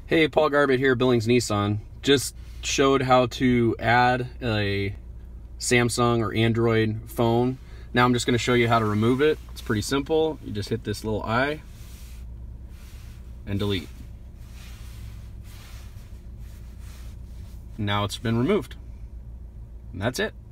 Hey, Paul Garbett here, Billings Nissan. Just showed how to add a Samsung or Android phone. Now I'm just going to show you how to remove it. It's pretty simple. You just hit this little I and delete. Now it's been removed. And that's it.